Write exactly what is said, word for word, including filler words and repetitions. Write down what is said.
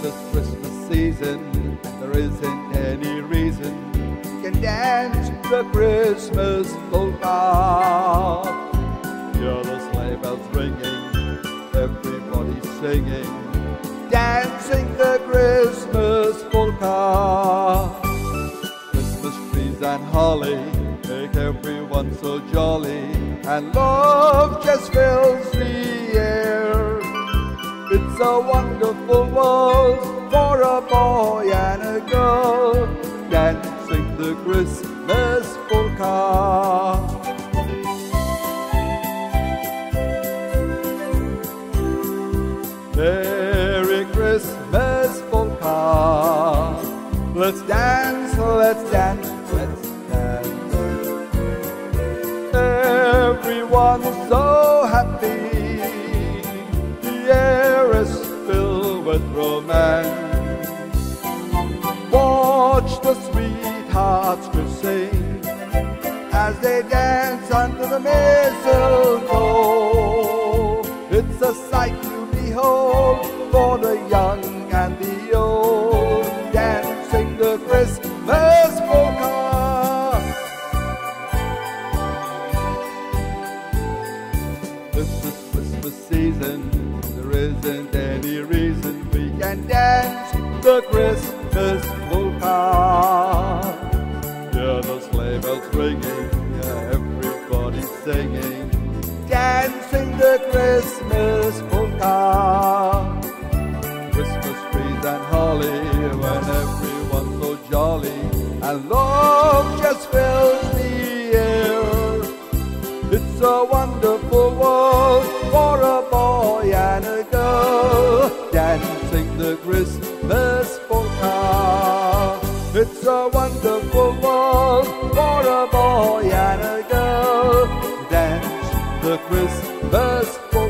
This is Christmas season, there isn't any reason you can dance the Christmas polka. Hear the sleigh bells ringing, everybody singing, dancing the Christmas polka. Christmas trees and holly make everyone so jolly, and love just fills the air. It's a wonderful world for a boy and a girl, dancing the Christmas polka. Merry Christmas polka. Let's dance, let's dance, let's dance. Everyone's so happy, the air is filled with romance. Watch the sweethearts sing as they dance under the mistletoe. It's a sight to behold for the young and the old, dancing the Christmas polka. This is Christmas season, there isn't any reason we can dance the Christmas polka. Hear the sleigh bells ringing, everybody singing, dancing the Christmas polka. Christmas trees and holly, when everyone's so jolly, and love just fills the air. It's a wonderful world for a boy and a girl, dancing the Christmas polka. It's a wonderful world for a boy and a girl, dance the Christmas polka.